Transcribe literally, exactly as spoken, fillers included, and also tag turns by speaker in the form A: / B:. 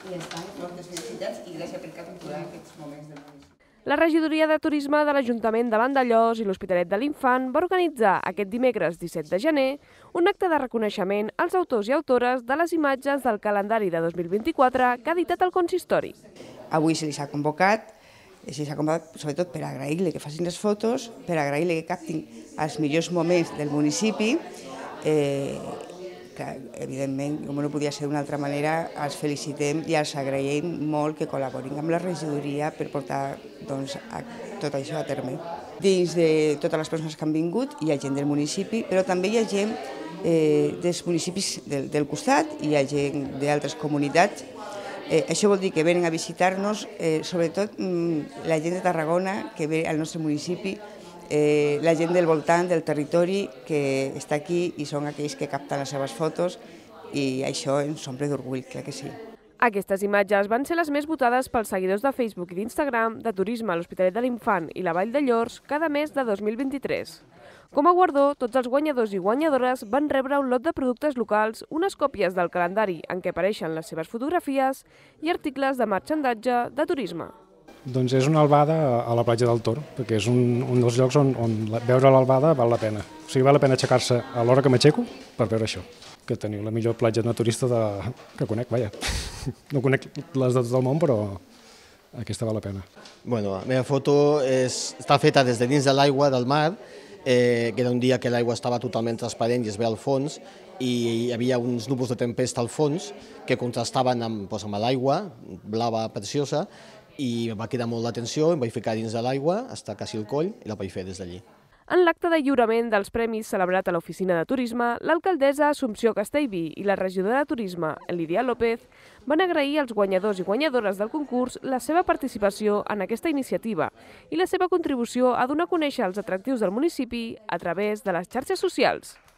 A: I estan moltes felicitats i gràcies per capturar aquests moments del municipi.
B: La regidoria de turisme de l'Ajuntament de Vandellòs i l'Hospitalet de l'Infant va organitzar aquest dimecres disset de gener un acte de reconeixement als autors i autores de les imatges del calendari de dos mil vint-i-quatre que ha editat el consistori.
C: Avui se li s'ha convocat, se li s'ha convocat sobretot per agrair-li que facin les fotos, per agrair-li que captin els millors moments del municipi. Eh, que, evidentment, com no podia ser d'una altra manera, els felicitem i els agraïm molt que col·laborin amb la regidoria per portar doncs, a, tot això a terme. Dins de totes les persones que han vingut hi ha gent del municipi, però també hi ha gent eh, dels municipis del, del costat, hi ha gent d'altres comunitats. Eh, això vol dir que venen a visitar-nos, eh, sobretot mm, la gent de Tarragona que ve al nostre municipi, eh, la gent del voltant, del territori que està aquí i són aquells que capten les seves fotos i això ens omple d'orgull, clar que sí.
B: Aquestes imatges van ser les més votades pels seguidors de Facebook i d'Instagram de Turisme a l'Hospitalet de l'Infant i la Vall de Llors cada mes de dos mil vint-i-tres. Com a guardó, tots els guanyadors i guanyadores van rebre un lot de productes locals, unes còpies del calendari en què apareixen les seves fotografies i articles de marxandatge de turisme.
D: Doncs és una albada a la platja del Tor, perquè és un, un dels llocs on, on veure l'albada val la pena. O sigui, val la pena aixecar-se a l'hora que m'aixeco per veure això, que teniu la millor platja naturista de... que conec, vaja. No conec les de tot el món, però aquesta val la pena.
E: Bueno, la meva foto és, està feta des de dins de l'aigua del mar, eh, que era un dia que l'aigua estava totalment transparent i es ve al fons, i hi havia uns núvols de tempesta al fons que contrastaven amb, doncs, amb l'aigua, blava preciosa, i em va cridar molt l'atenció, em vaig ficar dins de l'aigua, està quasi al coll, i la vaig fer des d'allí.
B: En l'acte de lliurament dels premis celebrat a l'Oficina de Turisme, l'alcaldessa Assumpció Castellví i la regidora de Turisme, Lídia López, van agrair als guanyadors i guanyadores del concurs la seva participació en aquesta iniciativa i la seva contribució a donar a conèixer els atractius del municipi a través de les xarxes socials.